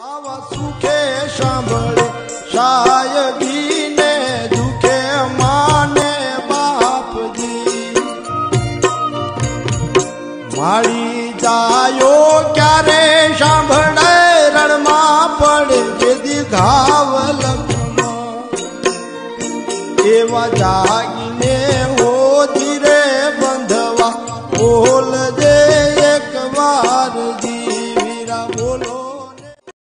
આવા સુખે સાંભળે શાયદી ને દુખે માને બાપજી માળી જાયો ક્યારે સાંભળે રણમાં પડે જેદી ઘાવ લખમાં એવા જાગી